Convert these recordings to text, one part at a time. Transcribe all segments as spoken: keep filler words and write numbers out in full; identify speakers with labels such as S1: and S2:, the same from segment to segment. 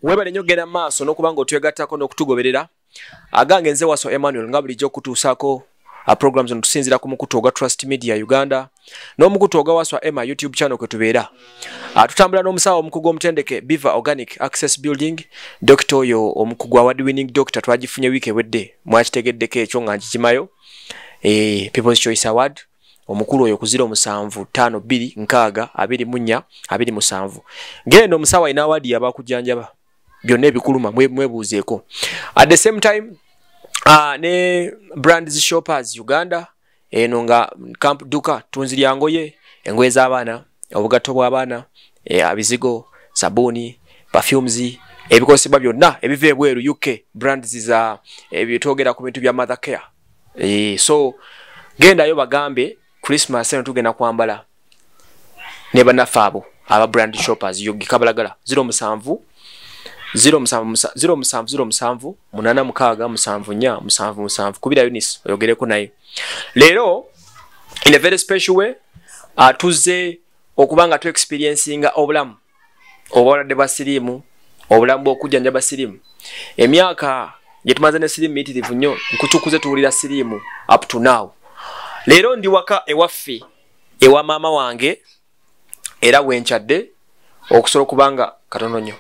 S1: webale nnyo genda maaso n'okuba ng'otwegattako n'okutugoberera agange nze Waso Emmanuel nga bulijjo okutuusaako a programs ono tusinzira ku mukutu ogwa Trust Media Uganda n'omukutu ogwa Waso Emma YouTube channel kwe tubeera. Tutambula n'omusawo omukugu omutendeke Beaver Organic Access Building Doctor oyo omukugu award winning doctor twagifunye wiiki ewedde mwakitegeddeko ekyo nga nkikimayo eh People's Choice Award omukulu oyo ku zero musanvu tano bbiri nkaaga abiri mu nnya abiri musanvu ngendo omusawo ina award yabakujjanjaba byonna ebikuluma mwebuuzeeko. At the same time uh, ne Brands Shoppers Uganda eno nga Camp Duka tunzi lyangoye engoye z'abaana obugatto bw'abaana e, abizigo sabuni perfumes ebikosebwa byonna ebiva ebweru U K brands za ebitogera ku bintu bya mother care e, so genda yo bagambe Christmas eno tugenda kwambala ne banafaabo aba Brand Shoppers yogi kabalagala zero musanvu zero musanvu zero musanvu zero musanvu munana mukaaga musanvu nya musanvu musanvu kubira Eunice oyogereko naye lero in a very special way uh, tuze okubanga tu experiencing obulamu obulwadde bwa Silimu obulamu bw'okujjanjaba Silimu emyaka yetumaze ne Silimu mitirivu nnyo nkutukuze tuwulira Silimu up to now. Lero ndi waka ewaffe ewa maama wange era wenchadde okusobola kubanga katono nnyo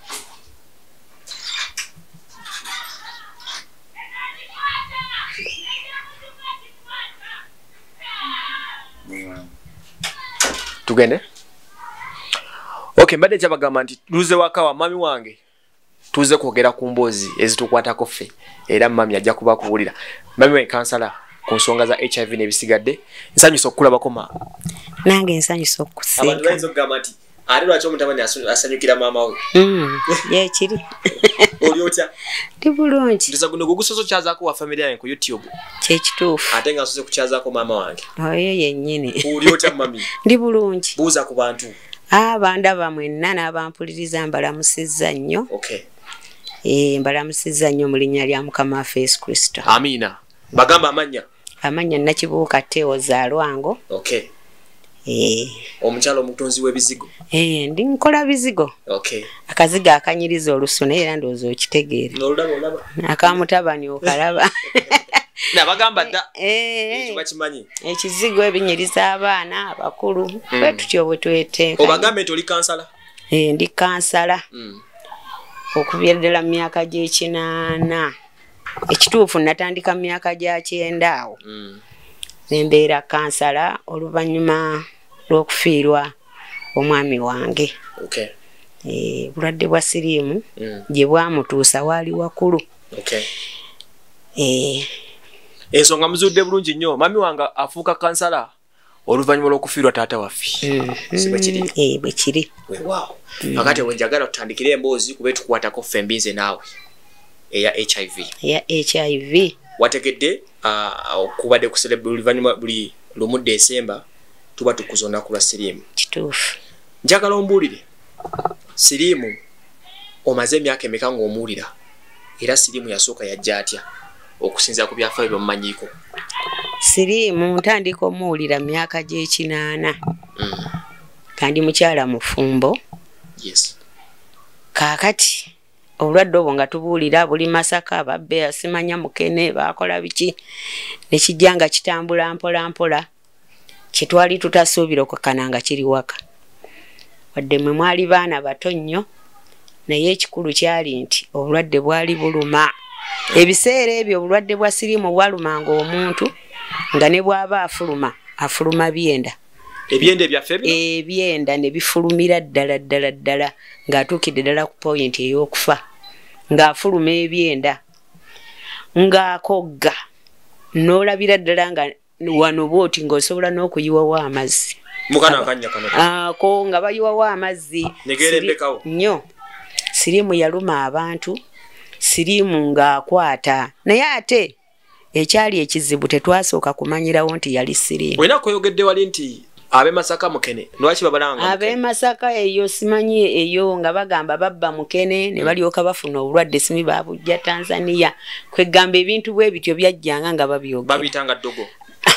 S1: tugende. Okay, mbadde kyabagamba nti tuze waka wa mami wange tuze kwogera ku mboozi ezitukwatako ffe era mami ajja kuba kuwulira. Mami we kansala ku nsonga za H I V n'ebisigadde nsanyusa okulabako ma
S2: nange nsanyusa okusinga
S1: abantu bayinza okugamba nti ate lwaki omutabani asanyukira maama we
S2: mm ye kiri
S1: oli otya
S2: ndi bulungi
S1: ndiza guno gugusoso kyazaako wa family yange ku YouTube
S2: kye kituufu
S1: ate nga nsoze kukyazaako maama wange
S2: oyo yennyini
S1: oli otya mami
S2: ndi bulungi
S1: buuza ku bantu
S2: abandaba mwenna n'abampuliriza mbalamusizza nnyo
S1: okay
S2: eh mbalamusizza nnyo mu linnya lya Mukama waffe Yesu Kristo
S1: amina bagamba amanya
S2: amanya Nakibuuka Teo Zalwango
S1: okay
S2: eh
S1: omukyalo omutunzi w'ebizigo
S2: eh ndi nkola bizigo
S1: okay
S2: akaziga akanyiriza olusuna era ndowooza okitegeere
S1: n'olulaba olaba
S2: akamutabani okalaba
S1: na bagamba dda
S2: eh
S1: ekyo bakimanyi
S2: ekizigo ebinyiriza abaana abakulu bwe tutyo bwe tweteeka
S1: obagambe nti oli kansala
S2: eh ndi kansala
S1: mm.
S2: okubyerera myaka gy'ekinaana ekituufu natandika myaka gya kyenda awo
S1: mm.
S2: nembeera kansala oluvannyuma lw'okufiirwa omwami wange
S1: okay
S2: eh bulwadde bwa Silimu
S1: mm.
S2: gye bwamutuusa waali wakulu
S1: okay
S2: eh
S1: ensonga muzudde bulungi nnyo mami wange afuuka kansala oluvannyuma lw'okufiirwa taata waffe
S2: mm.
S1: si bwe kiri
S2: eh bwe kiri
S1: weewaawo mm. akati wenjagala tutandikire emboozi kuba tukwatako ffe mbinze naawe eya H I V
S2: ya H I V
S1: wategedde okubadde ku celebrate oluvannyuma buli lumu December tuba tukuza olunaku lwa Silimu
S2: kituufu
S1: njagala ombuulire Silimu omaze emyaka emeka ng'omuwulira era Silimu yasooka yajja atya okusinziira ku byafaayo byomumanyiiko
S2: Silimu ntandika omuwulira myaka gy'ekinaana
S1: mm.
S2: kandi mukyala mufumbo
S1: yes
S2: kaakati obulwadde obwo nga tubuulira buli Masaka babbe asimanya Mukene bakola biki nekijja nga kitambula mpola mpola kitwali tutasuubira okukana nga kiri waka wadde mwe mwali baana bato nnyo naye ekikulu kyali nti obulwadde bwali buluma ebiseera ebyo obulwadde bwa Silimu bwalumanga omuntu nga ne bwaba afuluma afuluma byenda
S1: ebyenda byaffe bino
S2: ebyenda ne bifulumira ddala ddala ddala ng'atuukidde ddala ku point ey'okufa ng'afuluma ebyenda ng'akogga n'olabira ddala nga wano booti ng'osobola n'okuyiwawo amazzi
S1: mukana akanya kano
S2: ako nga bayiwawo amazzi
S1: negerembekawo
S2: nnyo Silimu yaluma abantu Silimu ng'akwata naye ate ekyali ekizibu tetwasooka kumanyirawo nti yali Silimu
S1: wena koyogedde wali nti abe Masaka Mukene lwaki babalanga
S2: abe Masaka eyo simanyi eyo nga bagamba babba Mukene ne balyoka bafuna obulwadde simi babujja Tanzania kwegamba ebintu bwe bityo byajjanga nga babyogera
S1: babitanga ddogo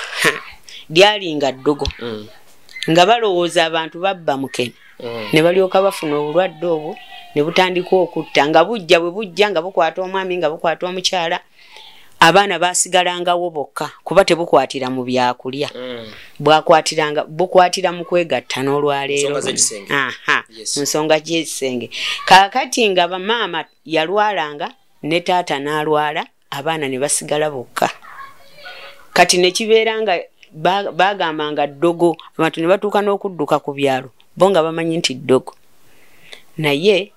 S2: lyalinga ddogo mm. nga balowooza abantu babba Mukene mm. ne balyoka bafuna obulwadde obwo ne butandika okutta nga bujja bwe bujja nga bukwata omwami nga bukwata omukyala abaana basigalangawo bokka kuba tebukwatira mu byakulya mm. bwakwatiranga bukwatira mu kwegatta n'olwaleero aha yes. mu nsonga gy'ekisenge kaakati nga bamaama yalwalanga ne taata n'alwala abaana ne basigala bokka kati ne kibeera nga bagambanga ddogo abantu ne batuuka n'okudduka ku byalo bo nga bamanyi nti ddogo naye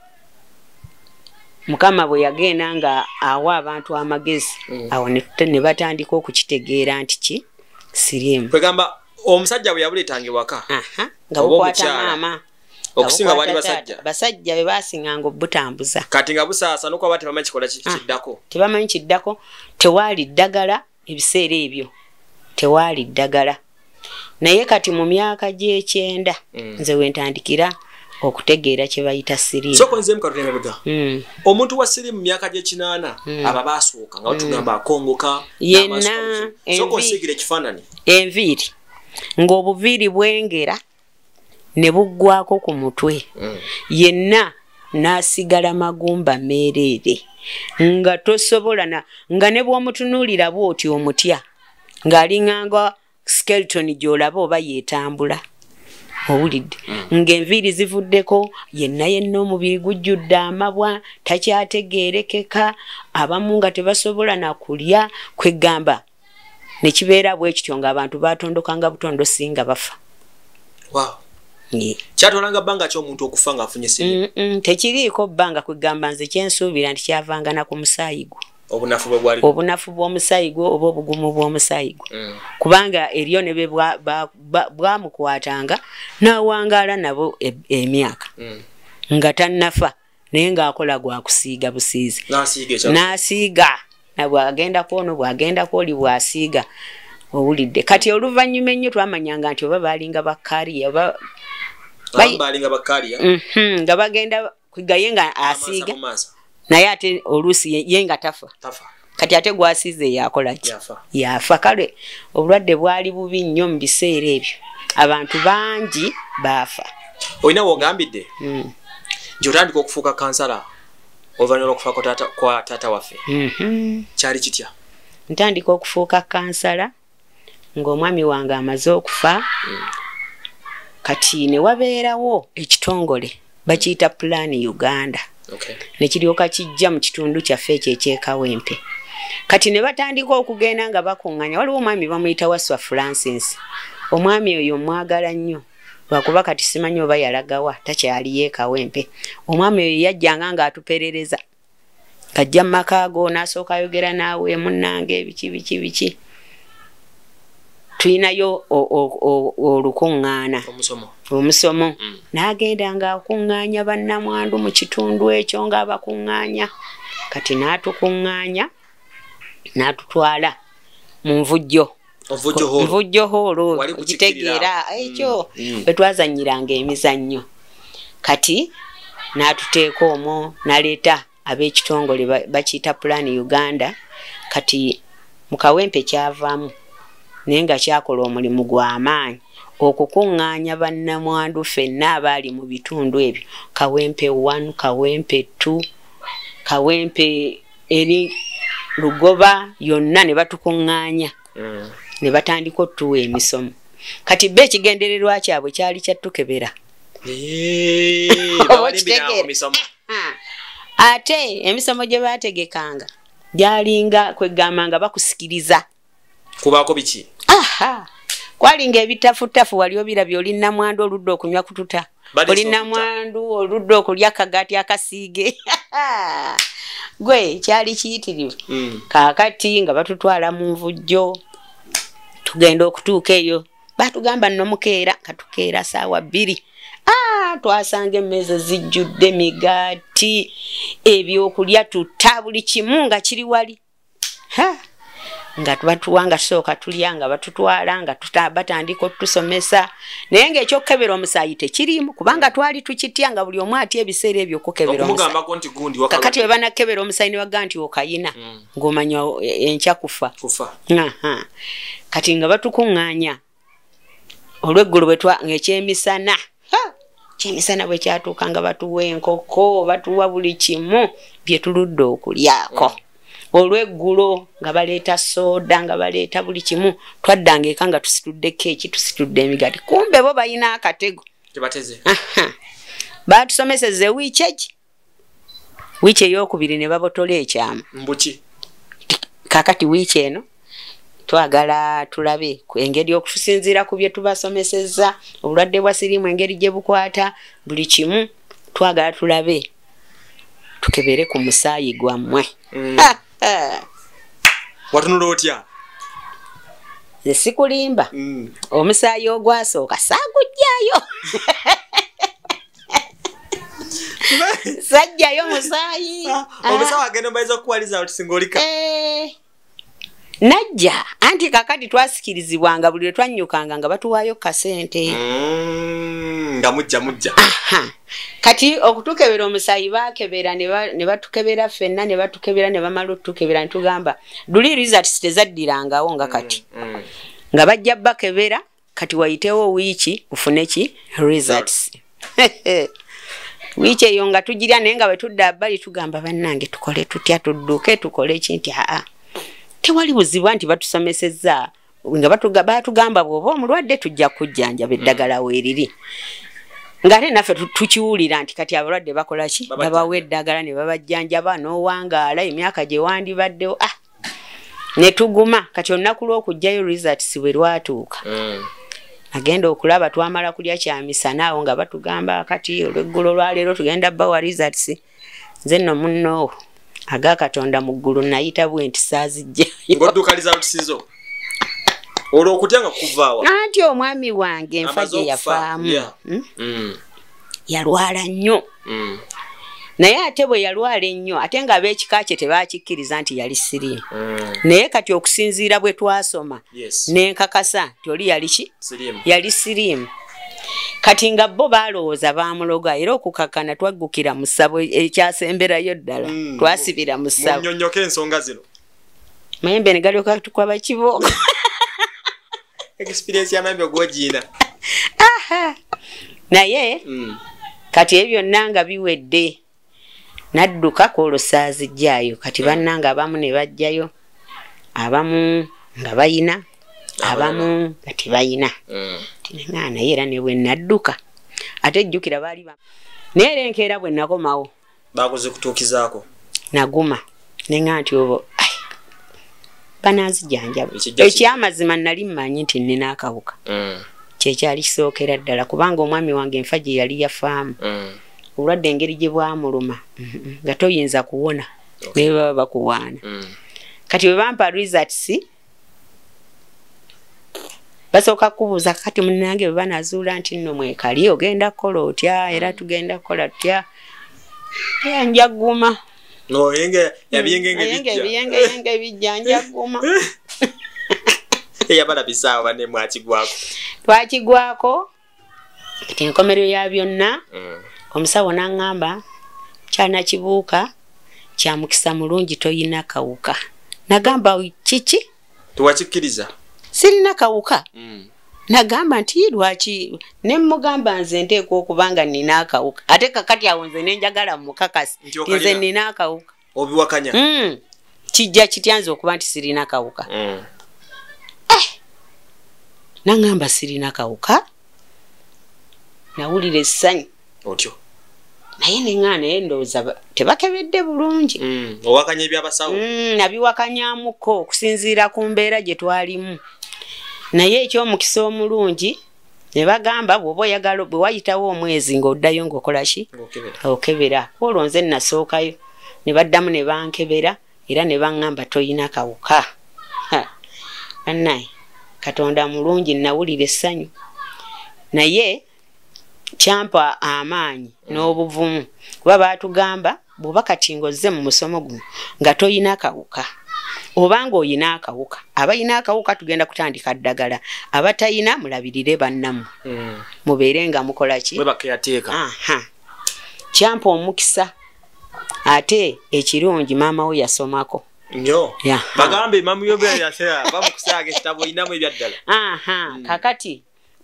S2: Mukama bwe yagenda nga awa abantu amagezi mm. awo ne batandika okukitegeera nti ki Silimu
S1: kwegamba omusajja bwe yabuletanga ewaka
S2: aha nga bukwata maama
S1: okusinga bali basajja
S2: basajja be basinganga obutambuza
S1: kati nga busaasa n'okuba bati bamanyi kikola kiddako
S2: ah, tebamanyi kiddako tewaali ddagala ebiseera ebyo tewaali ddagala naye kati mu myaka gy'ekyenda mm. nze wentandikira okutegeera kye bayita Silimu
S1: soko nze mukatule mabega mm. omuntu wa Silimu mu myaka gy'ekinaana mm. aba baasooka nga batugamba akongoka
S2: yenna
S1: soko nsiigire ekifaananyi
S2: enviiri ng'obuviiri bwengera ne buggwako ku mutwe mm. yenna n'asigala magumba meereere nga tosobola na nga ne bw'omutunuulira bw'oti omutya ng'alinganga skeleton gy'olaba oba yeetambula owulidde mm. ng'enviiri zivuddeko yenna yenna omubiri gujjudde amabwa takyategeerekeka abamu nga tebasobola na kulya kwegamba ne kibeera bwe kityo ng'abantu batondokanga butondo singa bafa
S1: wow.
S2: yeah.
S1: kyatwalanga bbanga ki omuntu okufa ng'afunye Silimu
S2: mm -mm, tekiriiko bbanga kwegamba nze kyensuubira nti kyavangana ku musaayi gwo
S1: obunafu bwe bwali
S2: obunafu bw'omusaayi gwo oba obugumu bw'omusaayi gwo mm. kubanga eriyo ne be bwamukwatanga n'awangaala nabo emyaka mm. nga tannafa naye ng'akola gwa kusiiga busiizi n'asiiga na bw'agendako ono bw'agendako oli bw'asiiga owulidde kati oluvannyuma ennyo twamanyanga nti oba baalinga bakkaaliya oba
S1: baalinga bakkaaliya
S2: nga bagenda kwigaye nga asiiga naye ate oluusi ye nga tafa kati ate gwasiize yakola ki yafa kale obulwadde bwali bubi nnyo mu biseera ebyo abantu bangi baafa
S1: olina wogambidde mm. nti otandika okufuuka kansala oluvannyuma lw'okufa kwa taata waffe
S2: mm -hmm.
S1: kyali kitya
S2: ntandika okufuuka kansala ng'omwami wange amaze okufa mm. kati ne wabeerawo ekitongole bakiyita Plan Uganda
S1: okay.
S2: ne kiryoka kijja mu kitundu kyaffe ekyo ekyekawempe kati ne batandika okugenda nga bakuŋŋanya waliwo omwami bamuyita Waswa Francis omwami oyo mwagala nnyo lwakuba kati simanyi oba yalagawa takyaliyo ekawempe omwami oyo yajjanga ng'atuperereza kajja mu maka go n'asooka ayogera naawe munnange ebiki biki biki tuyinayo olukuŋŋaana omusomo mm. n'agenda ng'akuŋŋaanya bannamwandu mu kitundu ekyo ng'abakuŋŋaanya kati n'atukuŋŋaanya n'atutwala mu nvujjo nvujjo hoolo okitegeera ekyo mm. bwe twazannyiranga emizannyo kati n'atuteeka omwo n'aleeta ab'ekitongole bakiyita Plan Uganda kati mu kawempe kyavaamu naye nga kyakola omulimu gw'amaanyi okukuŋŋaanya bannamwandu ffenna abaali mu bitundu ebyo kawempe one kawempe two kawempe eri Lugoba yonna ne batukuŋŋaanya mm. ne batandika otuwa emisomo kati be ekigendererwa kyabwe kyali kyatukebera ate emisomo gye baategekanga gyalinga kwegamba nga bakusikiriza
S1: kubaako biki
S2: aha kwalinga ebitafutafu wali obirabye oli nnamwandu oludde okunywa kututa oli nnamwandu oludde okulya kagati akasiige gwe kyali kiyitirivu mm. kaakati nga batutwala mu nvujjo tugenda okutuuka eyo batugamba nno mukeera katukeera saawa bbiri ah twasanga emmeeza zijjudde migaati ebyokulya tutta buli kimu nga kiri wali ha nga tubatuwanga sooka tulya nga batutwala nga batandika otusomesa naye ng'ekyokukebera omusaayi tekirimu kubanga twali tukitya nga buli omu atya ebiseera ebyo okukebera omusaayi kakati bwe banakebera omusaayi ne baga nti okayina mm. ng'omanya enkya kufa aha kati nga batukuŋŋaanya olw'eggulu ng'ekyemisana kyemisana bwe kyatuuka nga batuwa enkoko batuwa buli kimu bye tuludde okulyako mm. olw'eggulo nga baleeta soda nga baleeta buli kimu twaddanga eka nga tusitudde keeki tusitudde emigati kumbe bo balina akatego
S1: tebateze
S2: batusomeseza wiiki eki wiiki eyokubiri ne babotola ekyama
S1: mbuki
S2: kakati wiiki eno twagala tulabe engeri okusinziira ku bye tubasomeseza obulwadde bwa sirimu engeri gye bukwata buli kimu twagala tulabe tukebere ku musaayi gwammwe
S1: mm. watunula otya
S2: nze sikulimba
S1: mm.
S2: omusaayi ogwasooka saagujjayo sajjayo musaayi
S1: omusawo agenda mbayiza okuwaliza otisingolika
S2: najja anti kakati twasikirizibwanga buli lwe twannyukanga nga batuwaayo kasente
S1: mm, nga mujja mujja
S2: kati okutukebera omusaayi bakebera ne batukebera ffenna ne batukebera ne bamala otutukebera ne tugamba duli results tezaddirangawo nga kati
S1: mm, mm.
S2: nga bajja bakebera kati wayitewo wiiki ufune ki results wiiki eyo nga tugirya naye nga bwe tudda bbali tugamba bannange tukole tutya tudduke tukole ki nti aa tewali buzibu nti batusomesezza nga batugamba bw'oba omulwadde tujja kujjanjaba eddagala weeriri ng'ate naffe tukiwulira nti kati abalwadde bakola ki babawa eddagala ne babajjanjaba n'owangaala emyaka gye wandibaddewo ah ne tuguma kati olunaku lw'okujjayo results bwe lwatuuka agenda okulaba twamala kulya kyamisana awo nga batugamba kati olw'eggulo lwaleero tugenda bawa results nze nno munnoowo aga katonda mu ggulu nayita bwe nti saazijjayo
S1: ng'oddukaliza lusizo olwo okutya nga kuvaawa
S2: anti omwami wange enfa gye yafaamu
S1: yeah. mm? mm.
S2: yalwala nnyo
S1: mm.
S2: naye ate bwe yalwala ennyo ate nga ab'ekika kye tebakikkiriza nti yali siriimu
S1: mm.
S2: naye kati okusinziira bwe twasoma
S1: yes.
S2: n'enkakasa nti oli yali ki
S1: siriimu
S2: yali siriimu kati nga bo balowooza bamuloga era okukakkana twaggukira mu ssabo ekyasemberayo ddala mm. twasibira mu ssabo
S1: munnyonnyoke ensonga zino
S2: mayembe ne galyoka tukwaba kibooko
S1: experience y'amayembe ogwogiina
S2: naye
S1: mm.
S2: kati ebyo byonna nga biwedde nadduka kwolwo saazijjaayo kati bannanga abamu ne bajjayo abamu nga bayina abamu nga tebayina tinengana naye era ne bwe nadduka ate ejjukira baali ba naye era enkeera bwe nakomawo
S1: bakoze kutuukizaako
S2: naguma nenga nti obo banazijjanjaba ekyamazima nali mmanyi nti nnina akawuka
S1: mm.
S2: kyekyali kisookera ddala kubanga omwami wange enfa gye yali yafaamu
S1: mm.
S2: obulwadde engeri gye bwamuluma nga toyinza kuwona okay. naye baba bakuwaana
S1: mm.
S2: kati bwe bampa results basooka kubuuza kati munnange bwe banazuula nti nno mwekali ogenda kukola otya era tugenda kukola tutya njaguma
S1: no yenge yabiyengenge bijja
S2: yenge yenge bijja njaguma
S1: eyabala bisaawa bane mwakigwako
S2: twakigwako kati enkomerero ya byonna
S1: mm.
S2: omusawo n'aŋŋamba kyana kibuuka kya mukisa mulungi toyina kawuka nagamba kiki
S1: tuwakikkiriza
S2: sirina kawuka
S1: mm.
S2: nagamba nti lwaki ne mugamba nze nteekwa okubanga nina akawuka ate kakati awo nze nenjagala mukakasi nze nina akawuka
S1: obiwakanya
S2: mm. kijja kitya nze okuba nti sirina kawuka
S1: mm.
S2: eh. nagamba sirina kawuka nawulira essanyu
S1: otyo
S2: naye neŋŋana naye ndowooza tebakebedde bulungi
S1: mm. owakanya ebyabasawo
S2: mm, nabiwakanyamuko okusinziira ku mbeera gye twalimu naye ekyomukisa omulungi ne bagamba bw'oba oyagala bwe wayitawo omwezi ng'oddayo ng'okola ki okebera olwo nze nasookayo ne baddamu ne bankebera era ne baŋŋamba toyina kawuka bannaye katonda mulungi nawulira essanyu naye kyampa amaanyi n'obuvumu kuba baatugamba bw'oba kati ng'ozze mu musomo guno nga toyina kawuka obanga oyina akawuka abayina akawuka tugenda kutandika ddagala abatayina mulabirire bannamu mm. mubeere nga mukola ki aha kyampa omukisa ate ekirungi maama we yasomako
S1: nnyo bagambe maama yo bya yasera bamukusaaga ekitabo inamu ebyaddala
S2: aha mm. kakati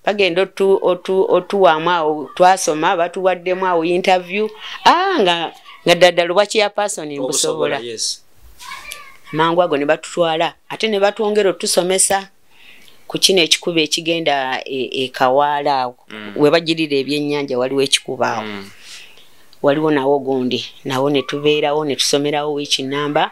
S2: bagenda otu otu otuwamu awo twasoma batuwaddemu awo interview ah nga nga daddala lwaki ya person mbusobola
S1: yes
S2: mangu ago ne batutwala ate ne batwongera otusomesa ku kino ekikuba ekigenda e, e Kawaala awo mm. we bagirira ebyennyanja waliwo ekikuba awo mm. waliwo nawo gundi nawo ne tubeerawo ne tusomerawo wiki namba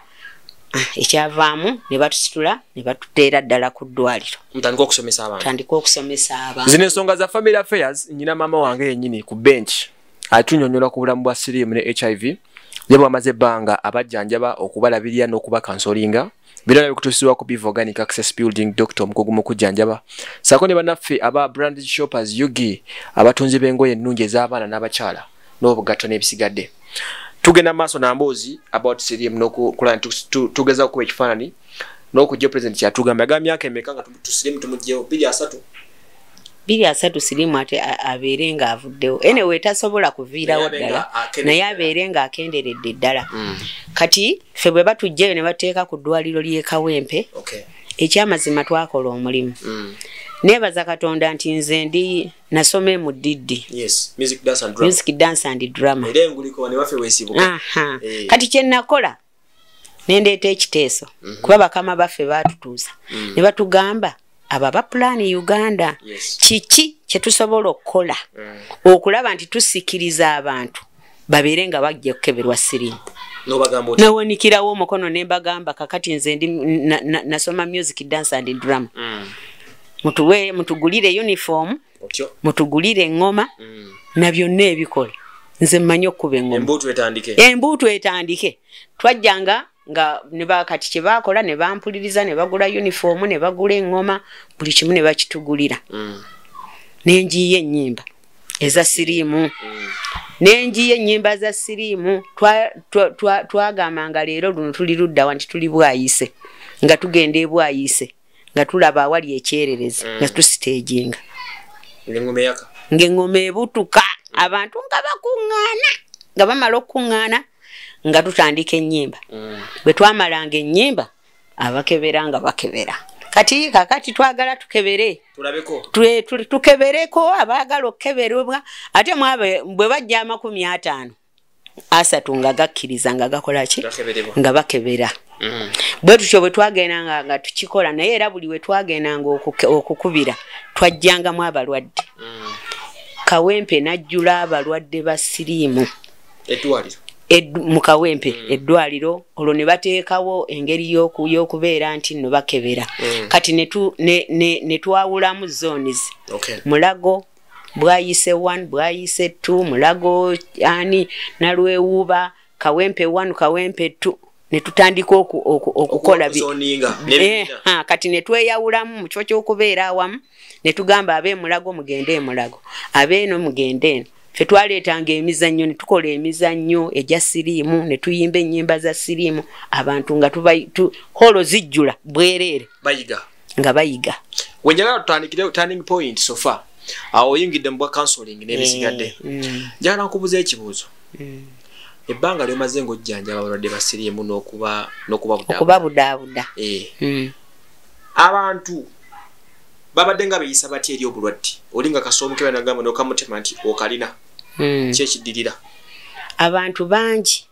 S2: ekyavaamu ne batusitula ne batuteera ddala ku ddwaliro
S1: mutandika okusomesa abantu
S2: tandika okusomesa abantu
S1: zino ensonga za family affairs nyina maama wange yennyini ku bench atunyonyola ku bulamu bwa Silimu ne H I V ye bwamaze ebbanga abajjanjaba okubalabirira n'okuba kansolinga birala bikutuusibwa ku Beef Organic Access Building Doctor omukugu mu kujjanjaba ssaako ne bannaffe aba brand shoppers Yugi abatunzi b'engoye ennungi ez'abaana n'abakyala n'obugatto n'ebisigadde tugenda maaso na mboozi about Silimu n'okukola tugeza okuba ekifaanani n'okujja president kyatugamba yaga myaka emeka nga Silimu tumugjewo bbiri asatu
S2: bbiri asatu Silimu ate abeere nga avuddewo anyway tasobola kuviirawo ddala naye abeere nga akenderedde ddala mm. kati ffe bwe batujjayo ne bateeka ku ddwaliro ly'e Kawempe
S1: okay.
S2: ekyamazima twakola omulimu mm. nebaza Katonda nti nze ndi nasome mu Diddi
S1: yes music dance and drama
S2: music dance and drama
S1: ere nguliko ne bafe wesibuka
S2: aha hey. Kati kye nakola nendeeta ekiteeso mm -hmm. kuba bakama baffe batutuusa mm. ne batugamba aba ba plan Uganda
S1: yes.
S2: Kiki kye tusobola okukola mm. okulaba nti tusikiriza abantu babeere nga bajja kukeberwa Silimu
S1: no bagambo
S2: nawonikirawo omukono ne bagamba kakati nze ndi nasoma na, na music dance and drama mm. mutuwe mutugulire uniform
S1: otyo
S2: mutugulire ngoma mm. na byonna ebikola nze mmanyi okuba engoma
S1: embuutu etandike
S2: embuutu etandike twajjanga nga ne bakati kye bakola ne bampuliriza ne bagula uniform ne bagula engoma buli kimu ne bakitugulira mm. nenjiye ennyimba eza Silimu mm. nenjiye ennyimba za Silimu twagamanga leero luno tuli ludda wanti tuli bwayise nga tugenda ebwayise nga tulaba awali ekyererezi mm. nga tusitejinga
S1: ngengome yaka
S2: ngengome ebutuka abantu nga bakuŋŋaana nga bamala okuŋŋaana nga tutandika ennyimba mm. bwe twamalanga ennyimba abakebera nga bakebera kati kakati twagala tukebere
S1: tulabeko
S2: tukebereko abaagala okukeberwa ate mwabe bwe bajja amakumi ataano asatu nga gakkiriza nga gakola ki nga bakebera mm. bwe tutyo bwe twagendanga nga tukikola naye era buli we twagendanga okukubira twajjangamu abalwadde mm. Kawempe najjula abalwadde ba Silimu
S1: eddwaliro
S2: Ed, mu Kawempe mm. eddwaliro olwo ne bateekawo engeri y'okubeera nti no bakebera mm. kati ne, ne, ne, ne twawulamu zones
S1: okay.
S2: Mulago bwayise one bwayise two Mulago ani nalwewuuba Kawempe one Kawempe two ne tutandika okukola
S1: eh,
S2: ha, kati ne tweyawulamu mu kifo ky'okubeera awamu ne tugamba ab'e Mulago mugende e Mulago ab'eno mugende eno ffe twaleetanga emizannyo ne tukola emizannyo egya Silimu ne tuyimba ennyimba za Silimu abantu nga tuba tu, holo zijjula bwereere
S1: bayiga
S2: nga bayiga
S1: wenjagala tutandikire turning point so far awo oyingidde mu bwa counseling n'ebisigadde
S2: mm.
S1: njagala nkubuza ekibuuzo mm. ebbanga lyomaze ng'ojjanjaba abalwadde ba Silimu n'okuba n'okuba budaabuda
S2: okuba budaabuda
S1: eh
S2: mm.
S1: abantu babadde nga beyisa bati eri obulwadde olinga kasoomu kebe nagamba n'okamutema nti okalina mm. kyekiddirira
S2: abantu bangi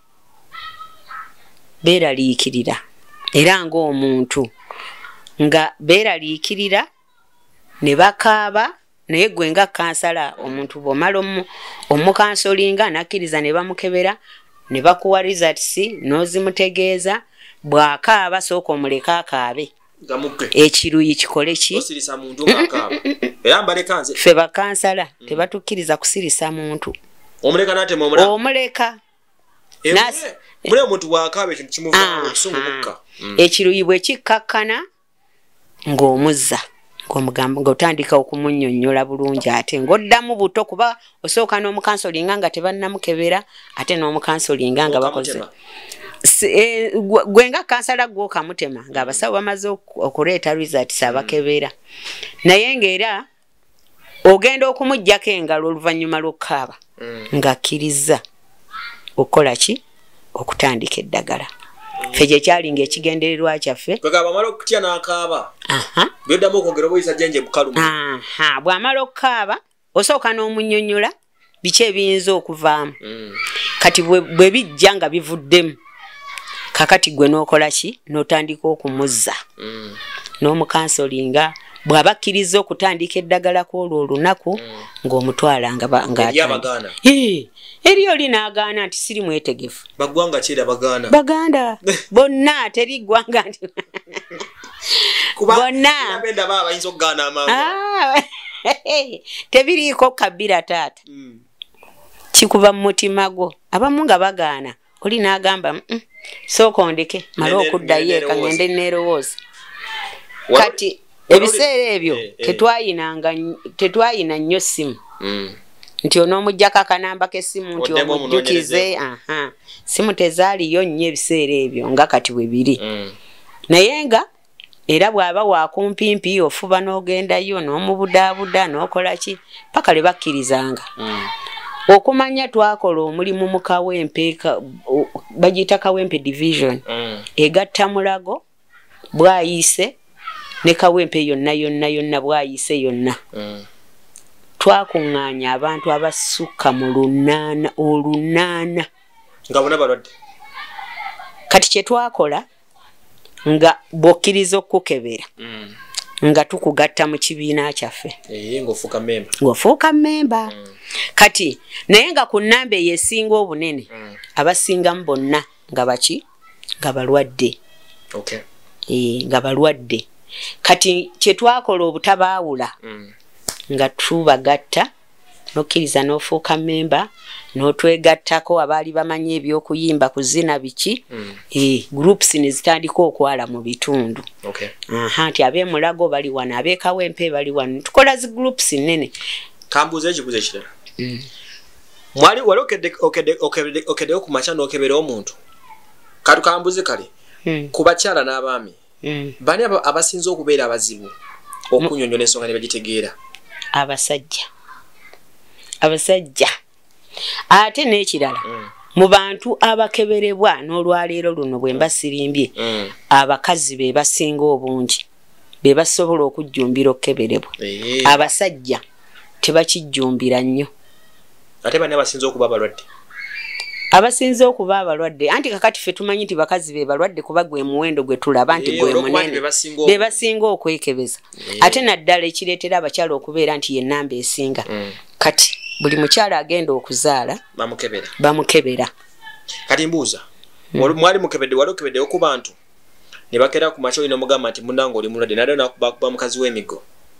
S2: beeraliikirira era ng'omuntu nga beeraliikirira ne bakaaba naye gwe nga kansala omuntu bw'omala omukansolinga nakkiriza ne bamukebera ne bakuwa results n'ozimutegeeza bw'akaaba sooka omuleka akaabe ekiruyi kikole ki
S1: osirisa muntu ng'akaaba eyambale kanze
S2: ffe bakansala mm. tebatukkiriza kusirisa muntu
S1: omuleka n'atema omulala
S2: omuleka
S1: mule omuntu bw'akaaba ekintu kimuvaamu obusungu bukka mm.
S2: ekiruyi bwe kikkakkana ng'omuzza ng'omugamba ng'otandika okumunnyonnyola bulungi ate ng'oddamu buto kuba osooka n'omukansolinga nga tebannamukebera ate n'omukansolinga nga bakoze e, gwe nga kansala gwo kamutema ng'abasawo bamaze okuleeta results abakebera naye ng'era ogenda okumuggyako engalo oluvannyuma lw'okukaaba mm. ng'akkiriza okukola ki okutandika eddagala ffe kye kyalinga ekigendererwa kyaffe.
S1: Kwegaba amala okutya n'akaaba.
S2: Aha.
S1: Byoddamu okwongera obuyisa jjenje bukalumu.
S2: Aha. Bw'amala okukaaba osooka n'omunnyonnyola biki ebiyinza okuvaamu.
S1: Mm.
S2: Kati bwe bijja nga bivuddemu kakati gwe n'okola ki n'otandika okumuzza.
S1: Mm.
S2: N'omukansolinga bw'abakkiriza okutandika eddagala kw'olwo olunaku
S1: mm.
S2: ng'omutwala nga
S1: ng'atandika.
S2: Eri oli n'agaana nti siri mwetegefu.
S1: Baggwanga ki era bagaana?
S2: Baganda bonna teri ggwanga nti bonna
S1: benda baba bayinza okugaana amangu.
S2: Tebiriiko kabbira taata.
S1: Mm.
S2: Kikuva mu mutima gwo. Abamu nga bagaana oli n'agamba mm, sooka ondeke mala okuddayo eka ngende neerowooza. Kati ebiseera ebyo tetwayinanga tetwayina nnyo ssimu.
S1: Mm.
S2: Nti onoomuggyako akanamba k'essimu nti omujjukize. Aha. Simu tezaaliyo nnyo ebiseera ebyo nga kati bwe biri.
S1: Mm.
S2: Naye nga era bw'aba waakumpimpi ofuba n'ogendayo n'omubudaabuda n'okola ki paka le bakkirizanga.
S1: Mm.
S2: Okumanya twakola omulimu mu Kawempe bagiyita Kawempe division.
S1: Mm.
S2: Egatta Mulago Bwayise ne Kawempe yonna yonna yonna Bwayise yonna.
S1: Mm.
S2: Twakuŋŋaanya abantu abasukka mu lunaana olunaana.
S1: Nga bonna balwadde.
S2: Kati kye twakola nga bw'okkiriza okukebera.
S1: Mm.
S2: Nga tukugatta mu kibiina kyaffe.
S1: Eh, ng'ofuuka memba.
S2: Ng'ofuuka memba.
S1: Mm.
S2: Kati naye nga ku nnamba eyo esinga obunene
S1: mm.
S2: abasingamu bonna nga baki nga balwadde.
S1: Okay.
S2: Eh, nga balwadde. Kati kye twakola obutabaawula
S1: mm.
S2: nga tubagatta n'okkiriza n'ofuuka memba n'otwegattako abaali bamanyi eby'okuyimba kuzina biki.
S1: mm.
S2: eh, groups ne zitandika okwala mu bitundu.
S1: Okay.
S2: Aha, nti ab'e Mulago bali wano ab'e Kawempe bali wano tukola zi groups nnene.
S1: Kambuuza ekibuuzo ekirala.
S2: Mm.
S1: Mwali wali okedde okedde okedde okedde ku macha n'okebera omuntu. Katu kambuuze kale.
S2: Mm.
S1: Ku bakyala n'abaami.
S2: Mm.
S1: Bani abasinza okubeera abazibu okunyonnyola ensonga ne bagitegeera?
S2: Abasajja. Abasajja. Ate n'ekirala.
S1: Mm.
S2: Mu bantu abakeberebwa n'olwaleero luno bwe mbasirimbye.
S1: Mm.
S2: Abakazi be basinga obungi. Be basobola okujjumbira okukeberebwa.
S1: Hey.
S2: Abasajja tebakijjumbira nnyo.
S1: Ate bani abasinza okuba abalwadde?
S2: Abasinza okuba abalwadde anti kakati ffe tumanyi nti bakazi be balwadde kuba gwe muwendo gwe tulaba nti gwe munene be basinga okwekebeza. Ate naddala ekireetera abakyala okubeera nti y'ennamba esinga.
S1: Mm.
S2: Kati buli mukyala agenda okuzaala
S1: bamukebera.
S2: Bamukebera.
S1: Kati mbuuza. Mm. Mwali mukebedde wali okebeddeyo ku bantu ne bakera ku macho ino mugamba nti munango oli mulwadde nade nakuba mukazi w'emigo.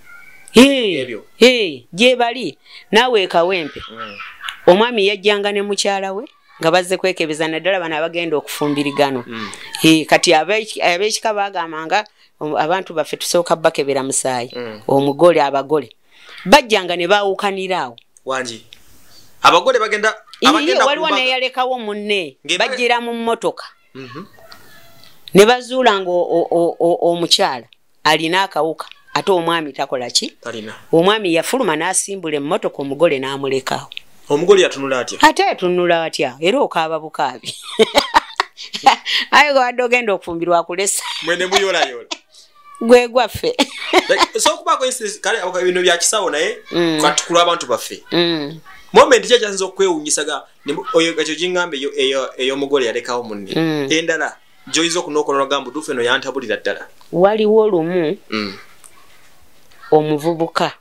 S2: Ebyo. Hey, gye bali naawe Kawempe.
S1: Mm.
S2: Omwami yajjanga ne mukyala we nga bazze kwekebeza naddala bana abagenda okufumbirigano.
S1: Mm.
S2: Eh, kati ab'ekika bagamanga abantu baffe tusooka bakebera musaayi.
S1: Mm.
S2: Omugole abagole bajjanga ne baawukaniraawo.
S1: Wangi abagole bagenda abagenda
S2: waliwo neyalekawo munne bajjira mu mmotoka.
S1: mm -hmm.
S2: Ne bazuula nga omukyala alina akawuka ate omwami takola ki?
S1: Talina.
S2: Omwami yafuluma n'asimbula emmotoka omugole n'amulekawo.
S1: Omugole yatunula atya?
S2: Ate yatunula atya era okaaba bukaabi. Ayo gwadde ogenda okufumbirwa kulesa.
S1: Mwene muyola yola.
S2: Gwe gwaffe.
S1: So kubako instance kale ebintu bya kisawo naye kwatukula abantu baffe.
S2: Mm.
S1: Moment kya kyanzo kwewunyisaga oyo ekyo jingambe eyo eyo eyo mugole yalekawo munne.
S2: Mm.
S1: Endala joizo kunokola gambo dufe no yantabulira ddala.
S2: Waliwo lumu.
S1: Mm.
S2: Omuvubuka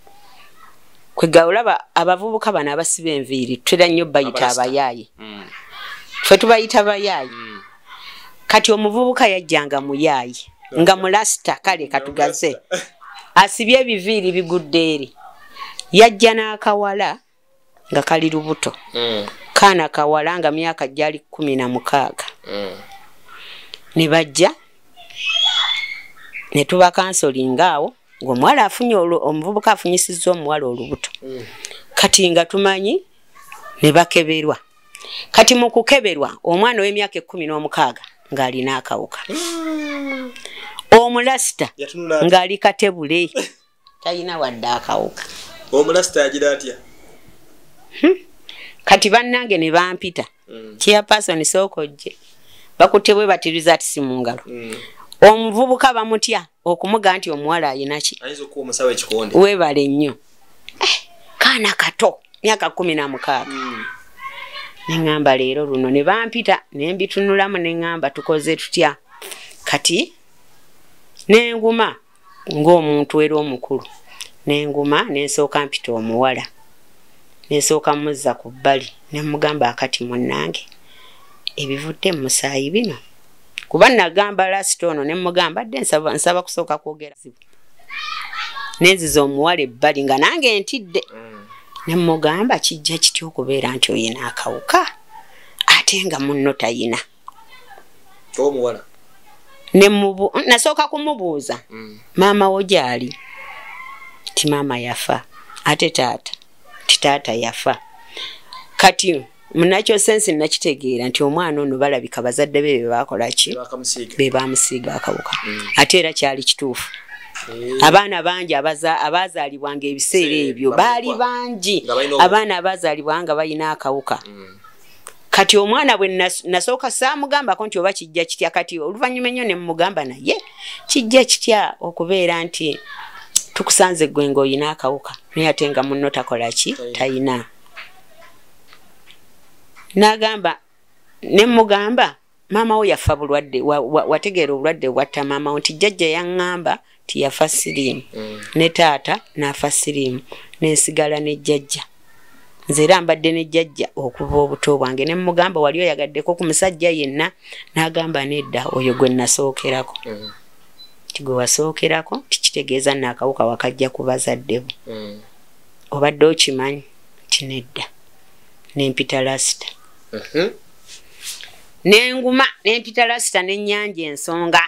S2: kwega olaba abavubuka bana abasiba enviiri twera nnyo bayita abayaayi.
S1: Mm.
S2: Ffe tubayita bayaayi.
S1: Mm.
S2: Kati omuvubuka yajjanga muyaayi nga mulasta kale katugaze asibye ebiviiri bigudde eri yajja n'akawala nga kali lubuto.
S1: Mm.
S2: Kaana kawala nga myaka gyali kumi na mukaaga.
S1: Mm.
S2: Ne bajja ne tuba kansolinga awo ng'omuwala afunye omuvubuka afunyisizza omuwala olubuto.
S1: Mm.
S2: Kati nga tumanyi ne bakeberwa. Kati mu kukeberwa omwana w'emyaka ekkumi n'omukaaga ng'alina akawuka.
S1: Mm.
S2: Omulasita ng'ali katebule talina wadde akawuka.
S1: Omulasita agira atya?
S2: Hmm. Kati bannange ne bampita.
S1: Mm.
S2: Chairperson Sokojje bakutte bwe batiriza ati si mu ngalo. Mm. Omuvubuka bamutya okumuga nti omuwala ayina ki?
S1: Ayinza okuba omusawo ekikonde.
S2: Weebale nnyo. Eh, kaana kato myaka kumi na mukaaga. Mm. Ne ngamba leero luno ne bampita ne mbitunulamu ne ngamba tukoze tutya. Kati ne nguma ng'omuntu era omukulu. Ne nguma ne nsooka mpita omuwala. Ne nsooka muzza ku bbali ne mugamba akati munnange. Ebivudde mu musaayi bino. Kuba nagamba last ono ne mugamba adde nsaba nsaba kusooka kwogera. Nenziza omuwala ebbali nga nange ntidde. Mm. Ne mugamba kijja kityo okubeera nti oyina akawuka ate nga munno tayina.
S1: Omuwala.
S2: Ne mubu nasooka kumubuuza. Mm. Maama wo gyali? Ti maama yafa. Ate taata? Ti taata yafa. Kati munacho sensi nakitegeera nti omwana ono balabika bazadde be bakola ki? Be bamusiiga akawuka. Mm. Ate era kyali kituufu. Mm. Abaana bangi abaza abazaalibwanga ebiseera ebyo baali bangi. Abaana abazaalibwanga bayina akawuka. Mm. Kati omwana bwe nasooka saamugambako nti oba kijja kitya kati oluvannyuma ennyo ne mugamba naye kijja kitya okubeera nti tukusanze gwe ng'oyina akawuka naye ate nga munno takola ki? Tayina. Nagamba ne mugamba maama wo yafa bulwadde wategeera wa, obulwadde bwatta maama wo nti jjajja yaŋŋamba ti yafa Silimu. Mm. Ne taata n'afa Silimu n'ensigala ne jjajja. Nze era mbadde ne jjajja okuva obuto bwange ne mugamba wali oyagaddeko ku musajja yenna n'agamba nedda oyo gwe nasookerako. Mm. Ti gwe wasookerako tikitegeeza n'akawuka wakajja ku bazadde bo. Mm. Obadde okimanyi ti nedda n'empita lasita. Mm-hmm. Nenguma n'empita lasita n'ennyanja ensonga.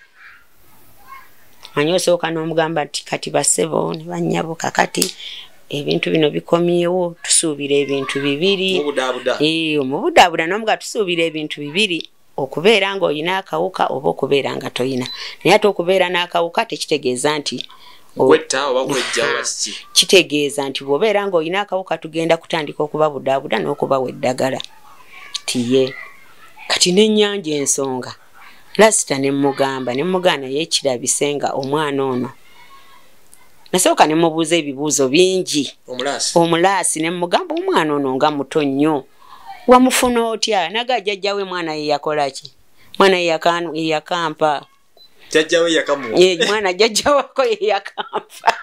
S2: Manyi osooka n'omugamba nti kati bassebo ne bannyabo kakati ebintu bino bikomyewo tusuubira ebintu bibiri.
S1: Mubudaabuda.
S2: Eh, omubudaabuda n'omuga tusuubira ebintu bibiri okubeera ng'olina akawuka oba okubeera nga toyina. Naye ate okubeera n'akawuka tekitegeeza nti
S1: Gwetta oba gwejja wasi.
S2: Kitegeeza nti bw'obeera ng'olina akawuka tugenda kutandika okuba budaabuda n'okubawa eddagala. Tiye. Kati n'ennyanja ensonga. Lasita ne mugamba ne mugana yekirabisenga omwana ono. Nasooka ne mubuuza ebibuuzo bingi.
S1: Omulaasi.
S2: Omulaasi ne mugamba omwana ono nga muto nnyo. Wamufuna otya? Naga jjajjawe mwana ye yakola ki? Mwana ye yakanu ye yakampa.
S1: Jjajjawe yakamu.
S2: Ye mwana jjajja wako ye yakampa.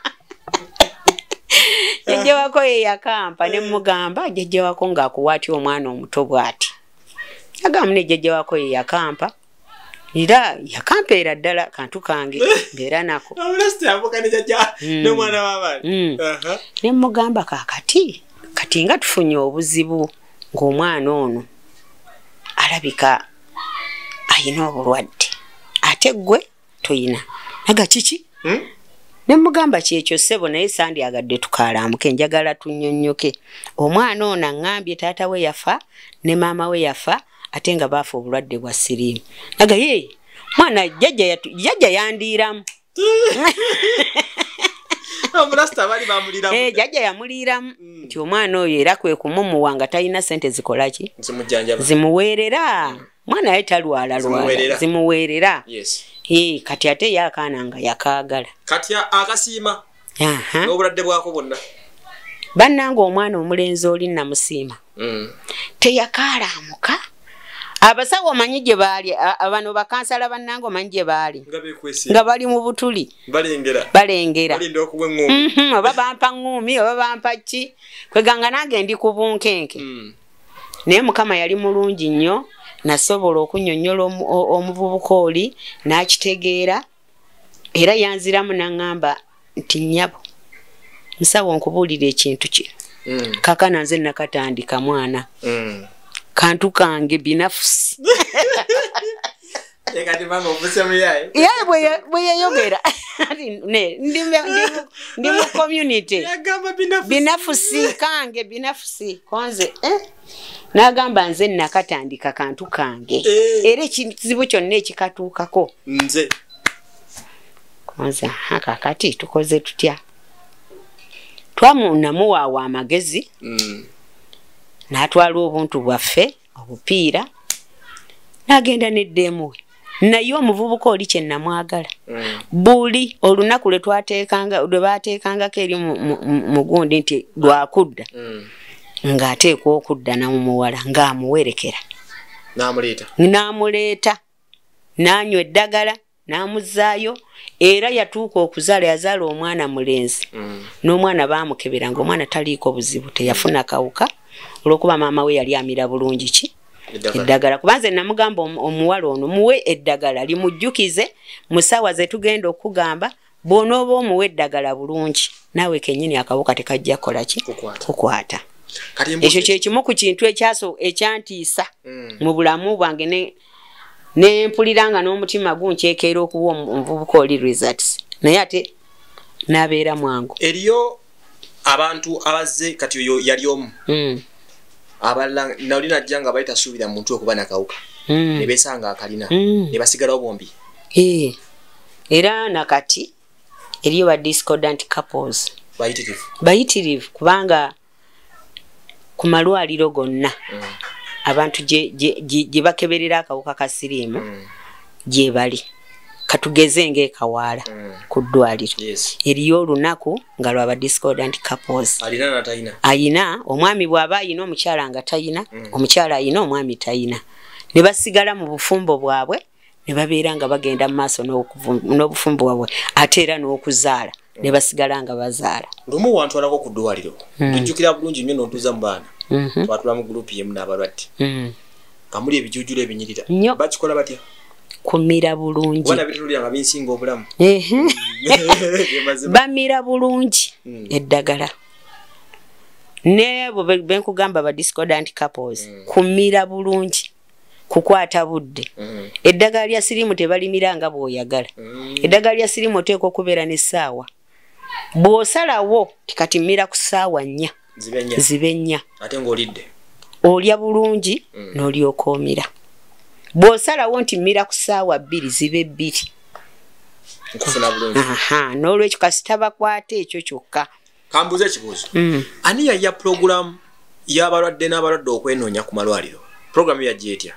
S2: Jjajja wako ye yakampa ne mugamba jjajja wako ng'akuwaatya omwana omuto bw'ati. Agamu ne jjajja wako ye yakampa. Era yakampeera ddala kantu kange mbeera nako.
S1: Omulaasi avuka ne jjajja n'omwana w'abaana.
S2: Aha. Ne mugamba kaakati kati nga tufunye obuzibu ng'omwana ono alabika ayina obulwadde ate gwe toyina. Naga kiki? Hmm? Ne mugamba kyekyo ssebo naye sandyagadde tukaalamuke njagala tunnyonnyoke. Omwana ono aŋŋambye taata we yafa ne maama we yafa ate nga baafa obulwadde bwa Silimu. Naga ye mwana jjajja jjajja yandiiramu.
S1: Omulasta bali bamuliramu.
S2: Eh jjajja yamuliiramu nti omwana oyo era kwe kumumuwa nga talina ssente zikola ki?
S1: Zimujjanjaba.
S2: Zimuweerera. Mwana ye talwala lwala. Zimuweerera.
S1: Yes.
S2: Eh kati ate ye akaana nga yakaagala.
S1: Kati akasiima.
S2: Aha.
S1: N'obulwadde bwako bwonna.
S2: Bannange omwana omulenzi oli namusiima. Mm. Teyakaalaamuka. Abasawo omanyi gye baali abano bakansala bannange omanyi gye baali nga bali mu butuli
S1: balengera
S2: balengera
S1: balinda okuwa eŋŋumi.
S2: Mhm, oba bampa ŋŋumi oba bampa ki kweganga nange ndi ku bunkenke. Mm. Naye Mukama yali mulungi nnyo nasobola okunnyonnyola omuvubuka oli n'akitegeera era yanziramu n'aŋŋamba nti nnyabo musawo nkubuulira ekintu kino. Mm. Kaakana nze nakatandika mwana. Mm. Kantu kange binafusi.
S1: Ekati mama ofuse muyaye.
S2: Ya bwe bwe yayogera. Ne ndi ndi mu community.
S1: Yagamba binafusi.
S2: Binafusi kange binafusi. Konze eh nagamba nze nakatandika kantu kange. Eh. Era ekizibu kyonna ekikatuukako.
S1: Nze.
S2: Konze haka kati tukoze tutya. Twamunamuwaawa amagezi. Mm. N'atwala obuntu bwaffe obupiira n'agenda n'eddeemu we naye omuvubuka oli kye namwagala
S1: Mm.
S2: buli olunaku lwe twateekanga lwe baateekangako eri mu- mu- mu- mugundi nti lwakudda
S1: Mm.
S2: ng'ateekwa okudda n'omuwala ng'amuwerekera
S1: N'amuleeta.
S2: n'amuleeta n'anywa eddagala n'amuzaayo era yatuuka okuzaala yazaala omwana mulenzi
S1: Mm.
S2: n'omwana baamukebera ng'omwana taliiko buzibu teyafuna kawuka olw'okuba maama we yali amira bulungi ki
S1: Eddagala.
S2: eddagala kubanze namugamba omu- omuwala ono muwe eddagala limujjukize mu ssaawa ze tugenda okugamba bw'onooba omuwa eddagala bulungi naawe kennyini akawuka tekajja kukola ki
S1: Kukwata.
S2: kukwata
S1: Kati
S2: ekyo
S1: embuzi.
S2: kye kimu ku kintu ekyaso ekyantiisa
S1: Mm.
S2: mu bulamu bwange ne ne mpuliranga n'omutima gunkyekera okuwa omu- omuvubuka oli results naye ate n'abeera mwangu
S1: Eriyo abantu abazze kati oyo yali omu.
S2: Mm,
S1: Abalala nali najja nga bayita suubira muntu okuba nakawuka.
S2: mm,
S1: Ne beesanga akalina.
S2: mm.
S1: Ne basigalawo bombi.
S2: Eh, era nakati eriyo ba discordant couples
S1: Bayitirivu.
S2: bayitirivu kubanga ku malwaliro gonna
S1: Mm.
S2: abantu gye- gye gye- gye bakeberera akawuka ka siriimu
S1: Mm.
S2: gye bali katugeze ng'ekawaala
S1: Mm.
S2: ku ddwaliro
S1: Yes.
S2: eriyo olunaku nga lwaba discordant couples
S1: Alina n'atayina.
S2: ayina omwami bw'aba ayina omukyala nga tayina
S1: Mm.
S2: omukyala ayina omwami tayina ne basigala mu bufumbo bwabwe ne babeera nga bagenda mu maaso n'okuvu- n'obufumbo bwabwe ate era n'okuzaala ne basigala nga bazaala
S1: Lumu wantwalako ku ddwaliro.
S2: Mm.
S1: Tujjukira bulungi nnyo n'ontuuza mu baana.
S2: Mhm,
S1: Twatula mu gurupu yemu n'abalwadde.
S2: mm.
S1: Kamuli ebijujulo ebinyirira.
S2: Nnyo.
S1: Bakikola batya?
S2: kumira bulungi
S1: Kuba nabitulya nga binsinga obulamu.
S2: Ehe.
S1: Bye mazima.
S2: bamira bulungi
S1: Mm.
S2: eddagala nebo be- benkugamba ba discordant couples
S1: Mm.
S2: kumira bulungi kukwata budde
S1: Mm.
S2: eddagala lya sirimu tebalimira nga bw'oyagala
S1: Mm.
S2: eddagala lya sirimu oteekwa okubeera n'essaawa bw'osalawo tikati mmira ku ssaawa nnya
S1: Zibe nnya.
S2: zibe nnya
S1: Ate ng'olidde.
S2: olya bulungi
S1: Mm.
S2: n'olyoka omira bw'osalawo nti mmira ku ssaawa bbiri zibe bbiri
S1: Nkufuna bulungi.
S2: aha n'olwekyo kasita bakwata ekyo kyokka
S1: Kambuze ekibuuzo.
S2: Mm.
S1: Ani yajja pulogulaamu y'abalwadde n'abalwadde okwenoonya ku malwaliro? Pulogulaamu yajja etya?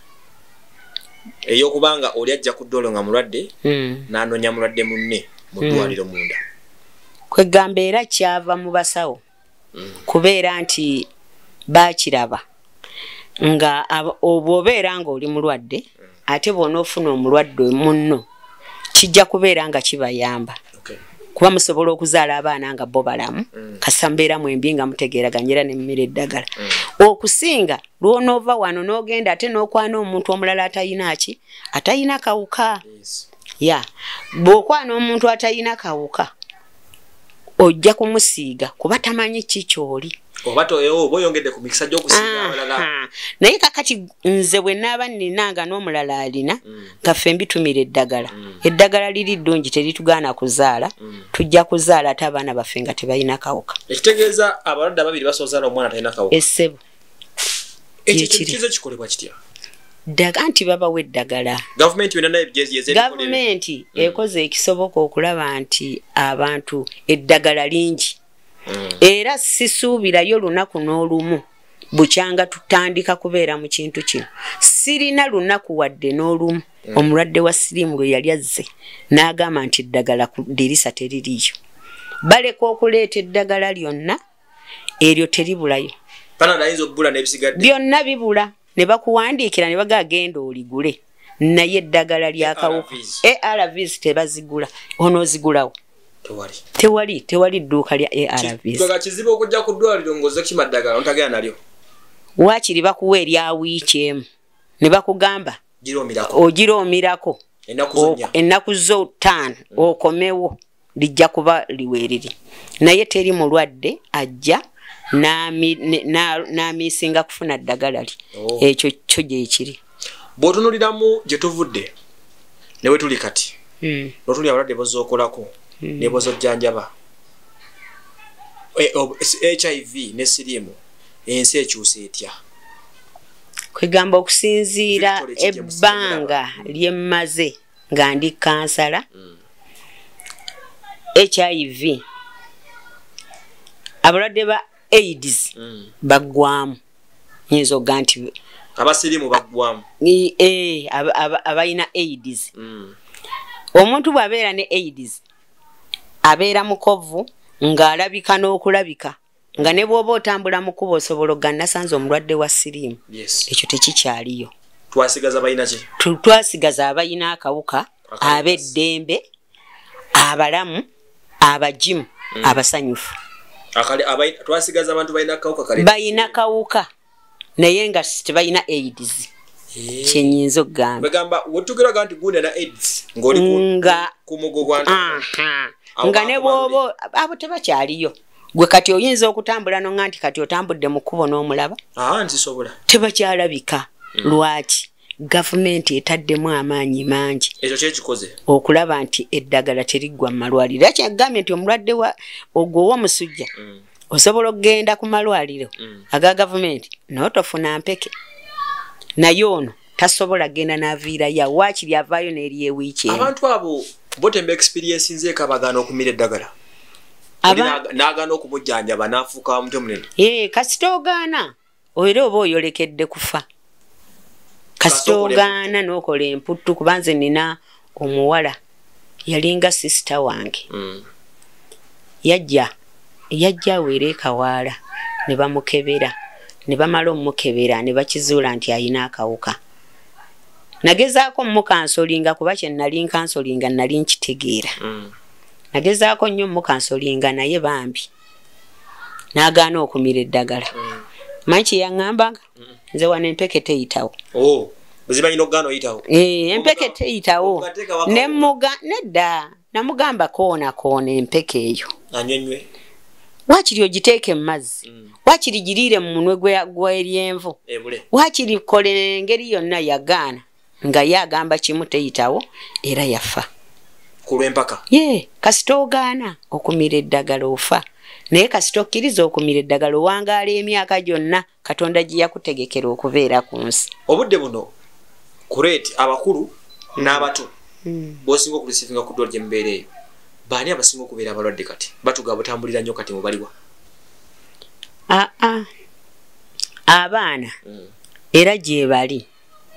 S1: Ey'okubanga oli ajja ku ddwaliro nga mulwadde
S2: Mm.
S1: n'anoonya mulwadde munne mu ddwaliro munda.
S2: kwegamba era kyava mu basawo kubeera nti baakiraba nga aba- obw'obeera nga oli mulwadde ate bw'onoofuna omulwadde munno kijja kubeera nga kibayamba
S1: Okay.
S2: kuba musobola okuzaala abaana nga bo balamu
S1: Mm.
S2: kasa mbeera mwembi nga mutegeeraganya era nemmira eddagala
S1: Mm.
S2: okusinga lw'onoova wano n'ogenda ate n'okwana omuntu omulala atayina ki atayina kawuka
S1: Yes.
S2: ya bw'okwana omuntu atayina kawuka ojja kumusiiga kuba tamanyi ki ky'oli
S1: Oba toyo oba oyongedde ku mikisa gy'okusiiga abalala.
S2: Aha. naye kakati nze bwe naaba ninanga n'omulala alina
S1: Mm.
S2: nga ffe mbitumira eddagala
S1: Mm.
S2: eddagala liri ddungi teritugaana kuzaala
S1: Mm.
S2: tujja kuzaala ate abaana baffe nga tebalina kawuka
S1: Ekitegeeza abalwadde ababiri basozaala omwana talina kawuka.
S2: essebo
S1: Ekyo
S2: gyekiri.
S1: kikizo kikolebwa kitya?
S2: ddaga nti babawa eddagala
S1: Gavumenti yonna nayo yeze
S2: gavumenti ekoze ekisoboka okulaba nti abantu eddagala lingi era sisuubirayo lunaku n'olumu bukyanga tutandika kubeera mu kintu kino sirina lunaku wadde n'olumu omulwadde wa siriimu lwe yali azze n'agamba nti eddagala ku ddirisa teririyo baleka okuleeta eddagala lyonna eryo teribulayo
S1: Panada ayinza obbula n'ebisigadde.
S2: byonna bibula ne bakuwandiikira ne bagaa genda oligule naye eddagala ly'akawuka A R Vs tebazigula onoozigulawo
S1: Tewali.
S2: tewali tewali dduuka lya A R Vs
S1: Kiga kizibu okujja ku ddwaliro ng'ozze kimaddagala ontagenda nalyo.
S2: waakiri bakuwa erya wiiki emu ne bakugamba
S1: Giroomirako.
S2: ogiroomirako
S1: Ennaku zonnya.
S2: ennaku zo ttaano okomewo lijja kuba liweereri naye teri mulwadde ajja n'amiisinga kufuna ddagala li
S1: Oh.
S2: ekyo kyo gyekiri
S1: Bw'otunuuliramu gye tuvudde ne we tuli kati
S2: Mm.
S1: n'otuli abalwadde bozookolako ne bozojjanjaba H I V ne siriimu ensi ekyusa etya?
S2: kwegamba okusinziira
S1: Victoria kijja mu
S2: ebbanga lyemmaze nga ndi kansala H I V abalwadde ba AIDS
S1: Mm.
S2: baggwamu nyinza ogga nti
S1: abasirimu baggwamu
S2: eh abayina AIDS. mm. Omuntu bw'abeera ne AIDS abeera mukovu ng'alabika n'okulabika nga ne bw'oba otambula mu kkubo osobola ogga nasanze omulwadde wa siriimu.
S1: Yes.
S2: Ekyo tekikyaliyo.
S1: Twasigaza abayina ki?
S2: Twasigaza abayina akawuka, ab'eddembe, abalamu, abajimu, mm. abasanyufu.
S1: Akali abayina twasigaza abantu bayina akawuka kale.
S2: Bayina kawuka naye nga tebayina AIDS. Kyenyinza okugamba.
S1: Bagamba wotugeraga nti gune na AIDS ng'oli ku mugo gwantu.
S2: Nga ne bw'oba abo tebakyaliyo. Gwe kati oyinza okutambula no nganti kati otambudde mu kkubo n'omulaba.
S1: Ah, nzisobola.
S2: Tebakyalabika. Mm. Lwaki? Gavumenti etaddemu amaanyi mangi.
S1: Ekyo kye kikoze.
S2: Okulaba nti eddagala teriggwa mu malwaliro. Ekyo agambye nti omulwadde wa ogwo w'omusujja. Mm. Osobola okgenda ku malwaliro. Mm. Aga gavumenti n'otofuna mpeke. Naye ono tasobola genda n'aviira ya waakiri avaayo n'eri ewiiki.
S1: Abantu abo botemba experience nze kabagana okumira eddagala. N'agaana okumujjanjaba n'afuuka omutwe munene.
S2: Eh, kasita ogaana era oba oyolekedde kufa. Kasita ogaana n'okola emputtu kuba nze nina omuwala yalinga sisita wange. Mm. Yajja yajja aweera ekawaala ne bamukebera ne bamala omukebera ne bakizuula nti ayina akawuka. Nagezaako mukansolinga kuba kye nali nkansolinga nali nkitegeera. Mm. Nagezaako nnyo mukansolinga naye bambi n'agaana okumira eddagala. Mm. Manchi yaŋŋambanga mm. nze wano empeke teyitawo.
S1: Oh, buzimanyi n'ogaana oyitawo?
S2: Eh, empeke teyitawo. Ne muga nedda namugamba koona koona empeke eyo.
S1: Anywenywe.
S2: Waakiri ogiteeke mu mazzi. Mm. Waakiri giriire mu munwe gw'eryenvu.
S1: Ebule.
S2: Waakiri kole engeri yonna yagaana nga ye agamba kimu teyitawo era yafa.
S1: Kulwempaka.
S2: Ye, kasita ogaana okumira eddagala ofa. Naye kasita okkiriza okumira eddagala owangaala emyaka gyonna Katonda gye yakutegekera okubeera ku nsi.
S1: Obudde buno kureeti abakulu mm. n'abato mm. b'osinga okulisifinga ku ddwaliro gye mubeera eyo. Baani abasinga okubeera abalwadde kati? Batuga butambulira nnyo kati mubaliwa?
S2: Ah ah. Abaana mm. era gye bali.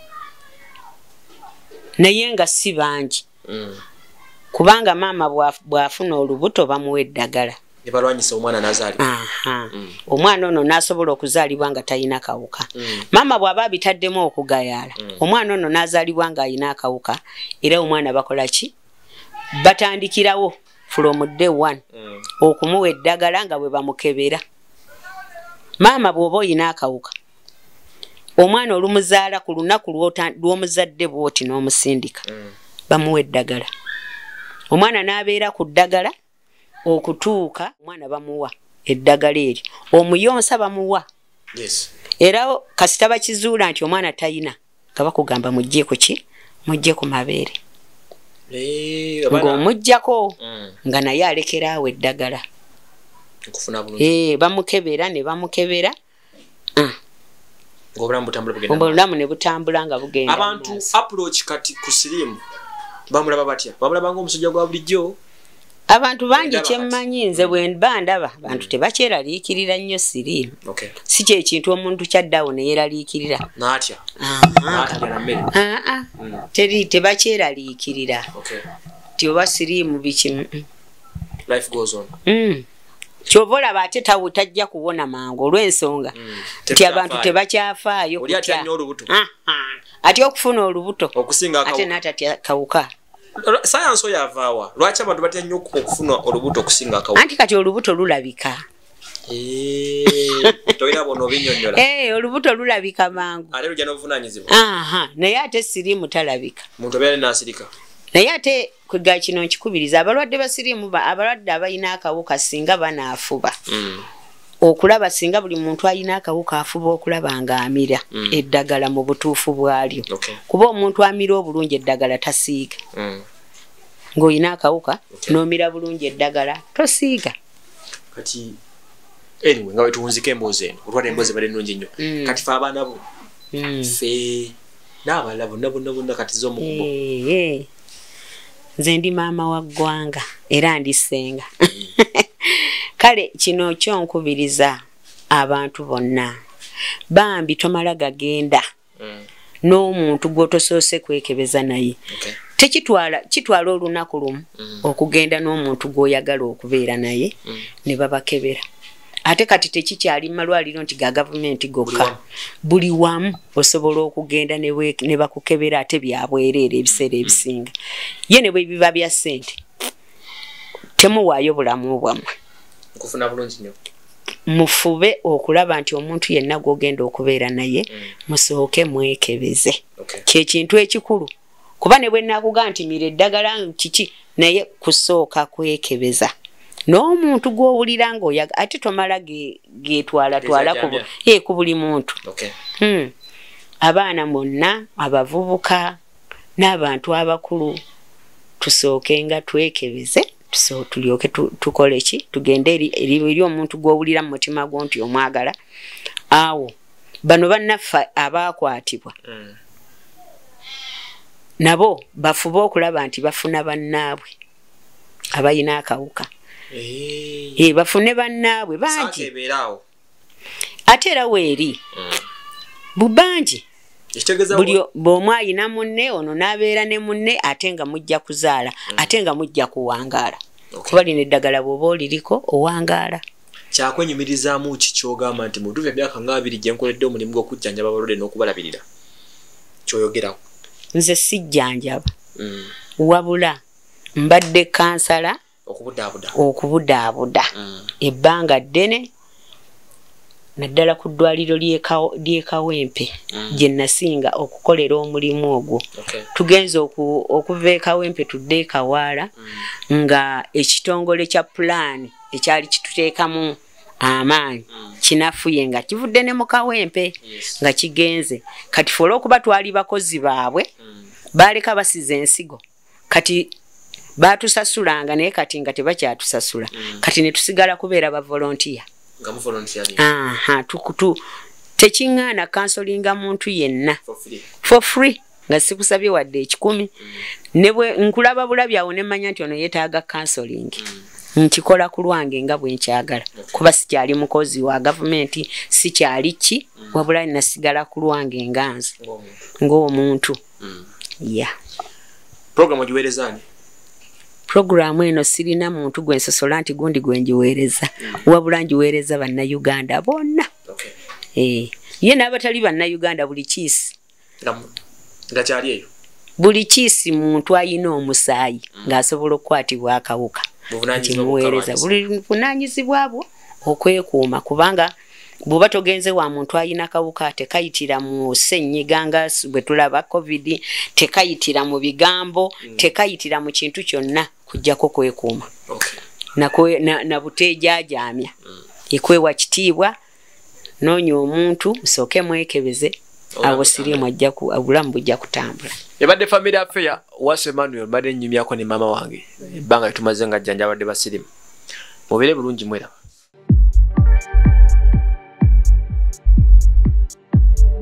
S2: Naye nga si bangi. Mm. Kubanga maama bw'afuna olubuto bamuwa eddagala.
S1: Ne balwanyisa omwana n'azaalibwa.
S2: Aha. Mm. Omwana ono n'asobola okuzaalibwa nga talina kawuka. Mm. Maama bw'aba abitaddemu okugayaala. Mm. Omwana ono n'azaalibwa nga alina akawuka era omwana bakola ki? Batandikirawo from day one mm. okumuwa eddagala nga bwe bamukebera. Maama bw'oba oyina akawuka omwana olumuzaala ku lunaku lw'omuzadde bw'oti n'omusindika mm. bamuwa eddagala. Omwana n'abeera ku ddagala okutuuka omwana bamuwa eddagala eryo. Omuyonsa bamuwa.
S1: Yes.
S2: Era kasita bakizuula nti omwana tayina nga bakugamba mujje ku ki? Mujje ku mabeere.
S1: Eh,
S2: ng'omuggyako mm. nga naye alekera awo eddagala.
S1: Okufuna bulungi.
S2: Eh, bamukebera ne bamukebera. Mm.
S1: Ng'obulamu butambula bugenda.
S2: Obulamu ne butambula nga bugenda.
S1: Abantu approach kati ku siriimu bamulaba batya? Bamulaba ng'omusujja gwa bulijjo? Abantu
S2: bangi kyemmanyi nze bwe bandaba abantu mm. tebakyeraliikirira nnyo siriimu.
S1: Okay.
S2: Si kye kintu omuntu kyaddawo ne yeeraliikirira.
S1: N'atya?
S2: N'atalya na mmere? Aa teri tebakyeraliikirira.
S1: Okay.
S2: Ti oba siriimu biki.
S1: Life goes on.
S2: Mm. Kyova olaba ate tajja kuwona mangu olw'ensonga nti abantu tebakyafaayo
S1: kutya. Oli atya nnyo olubuto?
S2: Ati okufuna olubuto
S1: okusinga akawuka.
S2: Ate n'atatya kawuka.
S1: Sayansi oyo avaawa? Lwaki abantu batya nnyo okufuna olubuto okusinga akawuka?
S2: Anti kati olubuto lulabika.
S1: Eh, toyina bono obinnyonnyola.
S2: Eh, olubuto lulabika mangu.
S1: Ate lujja n'obuvunaanyizibwa.
S2: Aha, naye ate siriimu talabika.
S1: Muntu obeera n'asirika.
S2: Naye ate kwega kino nkikubiriza abalwadde basiriimu abalwadde abalina akawuka singa banaafuba. Mm. Okulaba singa buli muntu alina akawuka afuba okulaba nga amira mm. eddagala mu butuufu bwalyo.
S1: Okay.
S2: Kuba omuntu amira obulungi eddagala tasiiga. Mm. Ng'olina akawuka okay. n'omira bulungi eddagala tosiiga.
S1: Kati anyway nga wetuwunzika emboozi eno olwadde emboozi bali nnungi nnyo. Mm. Kati fe abaana bo mm. fe n'abalala bonna bonna bonna kati z'omukubo.
S2: Hey, hey. Nze ndi maama wa ggwanga era ndi ssenga. Kale kino kyo nkubiriza abantu bonna bambi tomala gagenda mm. n'omuntu gwotosoose kwekebeza naye okay. tekitwala kitwala olunaku lumu mm. okugenda n'omuntu gwoyagala okubeera naye mm. ne babakebera ate kati tekikyali malwaliro nti ga gavumenti gokka buli wamu osobola okugenda ne, ne bakukebera ate byabwereera ebiseera ebisinga ye ne bwe biba bya ssente temuwaayo bulamu bwammwe
S1: kufuna bulungi nnyo
S2: mufube okulaba nti omuntu yenna gwogenda okubeera naye mm. musooke mwekebeze okay. kyekintu ekikulu kuba ne bwe nakuga nti mira eddagala kiki naye kusooka kwekebeza n'omuntu gw'owulira ng'oyaga ate tomala getwalatwala ge ku buli muntu
S1: okay.
S2: hmm. abaana bonna abavubuka n'abantu abakulu tusooke nga twekebeze so tulyoke tukole ki tugende eri eri omuntu gw'owulira mu mutima gwo nti omwagala awo bano bannaffe abaakwatibwa mm. nabo bafuba okulaba nti bafuna bannaabwe abayina akawuka
S1: hey.
S2: e, bafune bannaabwe bangi ate era weeri mm. bubangi buli bw'omu ayina munne ono n'abeera ne munne ate nga mujja kuzaala mm. ate nga mujja kuwangaala okay. kuba lino eddagala bw'oba oliriko owangaala
S1: kyakwenyumirizaamu ki ky'ogamba nti mu ntuufu emyaka nga abiri gye nkoledde omulimu gw'okujjanjaba abalwadde n'okubalabirira ky'oyogeraku
S2: nze sijjanjaba mm. wabula mbadde kansala
S1: okubudaabuda
S2: okubudaabuda mm. ebbanga ddene naddala ku ddwaliro ly'ekawempe mm. gye nasinga okukolera omulimu ogwo okay. tugenze oku, okuva ekawempe tudde ekawaala mm. nga ekitongole kya pulaani ekyali kituteekamu amaanyi mm. kinafuye nga kivudde ne mu kawempe yes. nga kigenze kati fe olw'okuba twali bakozi baabwe mm. baaleka basiza ensigo kati baatusasulanga naye kati nga tebakyatusasula mm. kati ne tusigala kubeera ba volontiya
S1: nga mu volunteer
S2: aha tukutu tekiŋŋaana kansolinga muntu yenna
S1: for free
S2: for free nga sikusabye wadde ekikumi mm. ne bwe nkulaba bulabye awo ne mmanya nti ono yeetaaga kansoling mm. nkikola ku lwange nga bwe nkyagala okay. kuba sikyali mukozi wa gavumenti sikyali ki mm. wabula nasigala ku lwange nga nze ng'omuntu mm. ya yeah.
S1: programu ogiweerezaani
S2: Programu eno sirina muntu gwe nsosola nti gundi gwe njiweereza mm. wabula njiweereza bannayuganda bonna
S1: okay.
S2: eh ye n'abatali bannayuganda buli kiisi
S1: nga kyali eyo
S2: buli kiisi muntu ayina omusaayi mm. ng'asobola okukwatibwa akawuka kimuweereza buli buvunaanyizibwa bwo okwekuuma kubanga bw'oba togenze wa muntu ayina akawuka tekayitira mu ssenyiga nga bwe tulaba covid tekayitira mu bigambo mm. tekayitira mu kintu kyonna kujjako kwekuuma
S1: okay.
S2: na, na, na buteejaajamya mm. ekwewa kitiibwa noonya omuntu musooke mwekebeze abo Silimu ajja ku obulamu bujja kutambula
S1: ebadde family affair Wasswa Emmanuel badde nnyumyako ne maama wange ebbanga tumaze nga jjanja abadde ba Silimu mubeere bulungi mwera